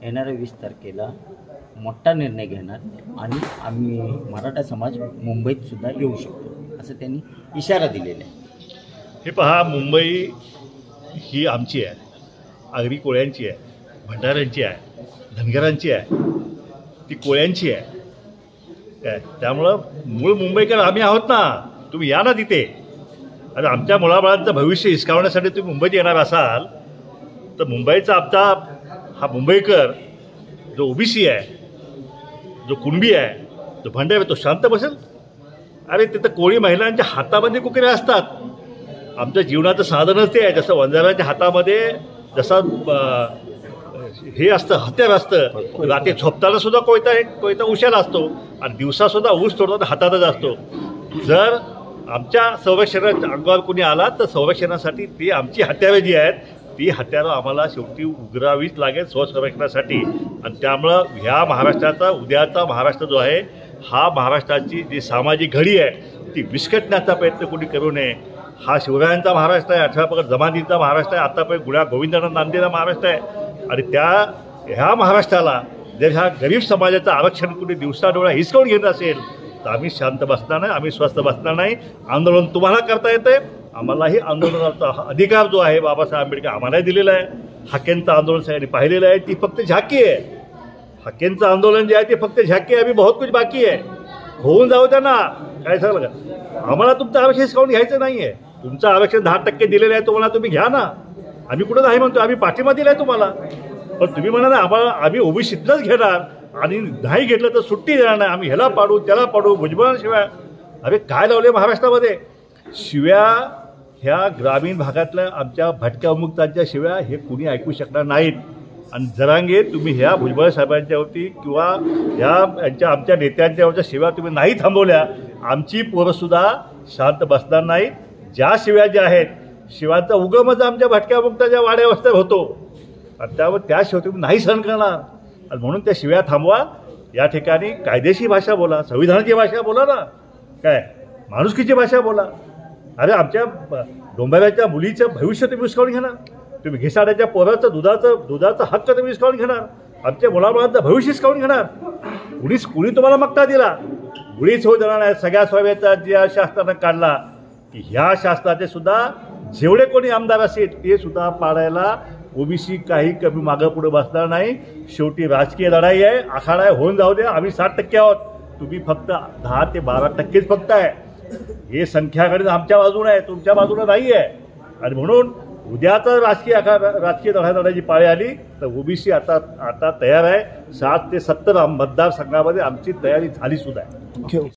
येणाऱ्या 20 तारखेला मोठा निर्णय घेणार आणि आम्ही मराठा समाज मुंबईत सुद्धा येऊ शकतो असं त्यांनी इशारा दिलेला आहे। हे पहा, मुंबई ही आमची आहे, आगरी कोळ्यांची आहे, भंडाऱ्यांची आहे, धनगरांची आहे, ती कोळ्यांची आहे काय। त्यामुळं मूळ मुंबईकर आम्ही आहोत ना, तुम्ही या ना तिथे। आणि आमच्या मुलाबाळांचं भविष्य हिसकावण्यासाठी तुम्ही मुंबईत येणार असाल तर मुंबईचा आमचा हा मुंबईकर जो ओबीसी आहे, जो कुणबी आहे, जो भंडारी आहे, तो शांत बसेल? अरे तिथं कोळी महिलांच्या हातामध्ये कुकरे असतात, आमच्या जीवनाचं साधनच ते आहे। जसं वंजारांच्या हातामध्ये जसं हे असतं, हत्यार असतं, रात्री झोपताना सुद्धा कोयता उशाला असतो आणि दिवसासुद्धा ऊस तोडताना हातातच असतो। जर आमच्या संरक्षणाच्या अंगावर कोणी आला तर संरक्षणासाठी ती आमची हत्यारं जी आहेत ती हत्यारं आम्हाला शेवटी उघडावीच लागेल स्वसंरक्षणासाठी। आणि त्यामुळं ह्या महाराष्ट्राचा उद्याचा महाराष्ट्र जो आहे, हा महाराष्ट्राची जी सामाजिक घडी आहे ती विस्कटण्याचा प्रयत्न कोणी करू नये। हा शिवरायांचा महाराष्ट्र आहे, 18 पगड जमातीचा महाराष्ट्र आहे, आतापर्यंत गुण्या गोविंदांना नांदलेला महाराष्ट्र आहे। आणि ह्या महाराष्ट्राला जर ह्या गरीब समाजाचं आरक्षण कुठे दिवसाडोळा हिसकावून घेत असेल तर आम्ही शांत बसणार नाही, आम्ही स्वस्थ बसणार नाही। आंदोलन तुम्हाला करता येतं, आम्हालाही आंदोलनाचा अधिकार जो आहे बाबासाहेब आंबेडकर आम्हालाही दिलेला आहे। हाकेंचं आंदोलन सगळ्यांनी पाहिलेलं आहे, ती फक्त झाकी आहे। हाकेंचं आंदोलन जे आहे ते फक्त झाकी आहे, अभी बहुत कुछ बाकी आहे, होऊन जाऊ द्या ना। काय सांगलं का, आम्हाला तुमचं आरक्षण हिसकावून घ्यायचं नाही आहे। तुमचं आरक्षण 10% दिलेलं आहे, तुम्हाला तुम्ही घ्या ना। आम्ही कुठं नाही म्हणतो, आम्ही पाठिंबा दिला आहे तुम्हाला, पण तुम्ही म्हणा ना आम्हाला आम्ही ओबीसीतलंच घेणार आणि नाही घेतलं तर सुट्टी देणार नाही, आम्ही ह्याला पाडू त्याला पाडू भुजबळांशिवाय। अरे काय लावले महाराष्ट्रामध्ये शिव्या, ह्या ग्रामीण भागातल्या आमच्या भटक्या उमुक्तांच्या शिव्या हे कुणी ऐकू शकणार नाहीत। आणि जरांगे तुम्ही ह्या भुजबळ साहेबांच्यावरती किंवा आमच्या नेत्यांच्यावरच्या शिव्या तुम्ही नाही थांबवल्या, आमची पोरंसुद्धा शांत बसणार नाही। ज्या शिव्या ज्या आहेत, शिवांचा उगमच आमच्या भटक्या मुक्ताच्या वाड्यावस्थेत होतो आणि त्यावर त्या शिवाय तुम्ही नाही सहन करणार। आणि म्हणून त्या शिव्या थांबवा, या ठिकाणी कायदेशीर भाषा बोला, संविधानाची भाषा बोला ना, काय माणुसकीची भाषा बोला। अरे आमच्या डोंबाऱ्याच्या मुलीचं भविष्य तुम्ही हिसकावून घेणार, तुम्ही घिसाड्याच्या पोराचं दुधाचा हक्क तुम्ही हिसकावून घेणार, आमच्या मुलाबाळांचं भविष्य हिसकावून घेणार। कुणी तुम्हाला मक्ता दिला? मुळीच होऊ देणार नाही। सगळ्या स्वाव्याचा ज्या शासनानं काढला की ह्या शासनाचे सुद्धा जेवढे कोणी आमदार असतील ते सुद्धा पाडायला ओबीसी काही कमी मागं पुढे बसणार नाही। शेवटी राजकीय लढाई आहे, आखाडा आहे, होऊन जाऊ द्या। आम्ही 60% आहोत, तुम्ही फक्त 10 ते 12% फक्त आहे। हे संख्याकडे आमच्या बाजूने आहे, तुमच्या बाजूने नाही आहे। आणि म्हणून उद्याचा राजकीय लढाईची पाळी आली तर ओबीसी आता तयार आहे। 7 ते 70 मतदारसंघामध्ये आमची तयारी झाली सुद्धा आहे।